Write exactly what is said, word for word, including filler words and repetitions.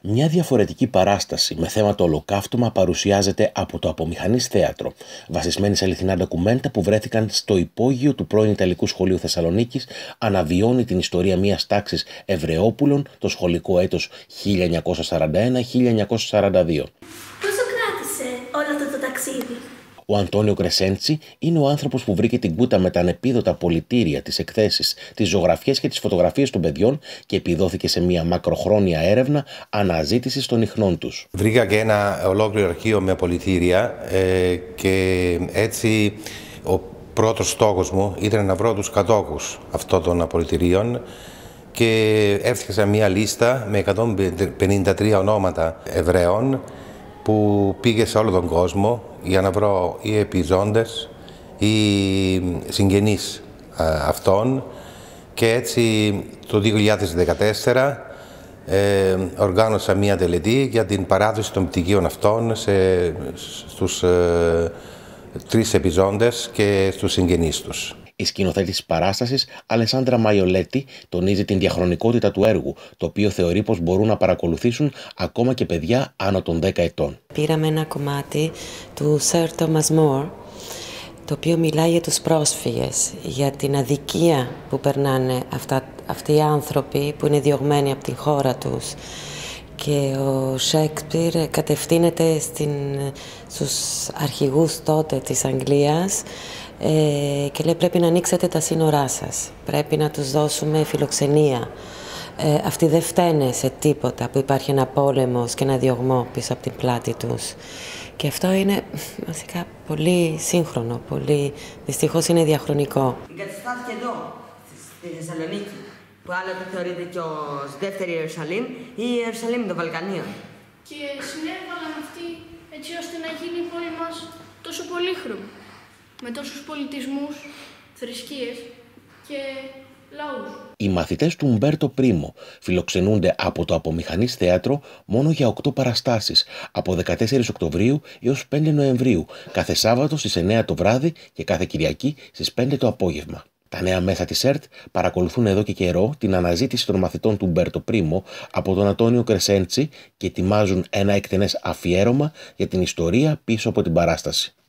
Μια διαφορετική παράσταση με θέμα το ολοκαύτωμα παρουσιάζεται από το Απομηχανής Θέατρο, βασισμένη σε αληθινά ντοκουμέντα που βρέθηκαν στο υπόγειο του πρώην Ιταλικού Σχολείου Θεσσαλονίκης, αναβιώνει την ιστορία μιας τάξης Εβραιόπουλων το σχολικό έτος χίλια εννιακόσια σαράντα ένα χίλια εννιακόσια σαράντα δύο. Πόσο κράτησε όλο αυτό το ταξίδι? Ο Αντώνιο Κρεσέντσι είναι ο άνθρωπος που βρήκε την κούτα με τα ανεπίδοτα πολιτήρια, τις εκθέσεις, τις ζωγραφιές και τις φωτογραφίες των παιδιών και επιδόθηκε σε μια μακροχρόνια έρευνα αναζήτησης των ιχνών τους. Βρήκα και ένα ολόκληρο αρχείο με πολιτήρια ε, και έτσι ο πρώτος στόχος μου ήταν να βρω τους κατόχους αυτών των πολιτηρίων και έφτιαξα μια λίστα με εκατόν πενήντα τρία ονόματα Εβραίων που πήγε σε όλο τον κόσμο για να βρω ή επιζώντες ή συγγενείς αυτών, και έτσι το δύο χιλιάδες δεκατέσσερα ε, οργάνωσα μία τελετή για την παράδοση των πτυχίων αυτών σε, στους ε, τρεις επιζώντες και στους συγγενείς τους. Η σκηνοθέτης της παράστασης, Αλεσάνδρα Μαϊολέτη, τονίζει την διαχρονικότητα του έργου, το οποίο θεωρεί πως μπορούν να παρακολουθήσουν ακόμα και παιδιά άνω των δέκα ετών. Πήραμε ένα κομμάτι του Sir Thomas More, το οποίο μιλάει για τους πρόσφυγες, για την αδικία που περνάνε αυτά, αυτοί οι άνθρωποι που είναι διωγμένοι από την χώρα τους. Και ο Σέξπιρ κατευθύνεται στην, στους αρχηγούς τότε της Αγγλίας ε, και λέει πρέπει να ανοίξετε τα σύνορά σας, πρέπει να τους δώσουμε φιλοξενία. Ε, αυτοί δεν φταίνε σε τίποτα που υπάρχει ένα πόλεμος και ένα διωγμό πίσω από την πλάτη τους. Και αυτό είναι βασικά πολύ σύγχρονο, πολύ, δυστυχώς είναι διαχρονικό. Εγκαταστάθηκε εδώ, στη Θεσσαλονίκη, που άλλοτε θεωρείται και ως δεύτερη Ιερουσαλήμ ή η Ιερουσαλήμ των Βαλκανίων. Και συνέβαλαν αυτοί έτσι ώστε να γίνει η πόλη μας τόσο πολύχρωμη, με τόσους πολιτισμούς, θρησκείες και λαούς. Οι μαθητές του Ουμπέρτο Πρίμο φιλοξενούνται από το Απομηχανής Θέατρο μόνο για οκτώ παραστάσεις, από δεκατέσσερις Οκτωβρίου έως πέντε Νοεμβρίου, κάθε Σάββατο στις εννέα το βράδυ και κάθε Κυριακή στις πέντε το απόγευμα. Τα νέα μέσα της ΕΡΤ παρακολουθούν εδώ και καιρό την αναζήτηση των μαθητών του Ουμπέρτο Πρίμο από τον Αντώνιο Κρεσέντσι και ετοιμάζουν ένα εκτενές αφιέρωμα για την ιστορία πίσω από την παράσταση.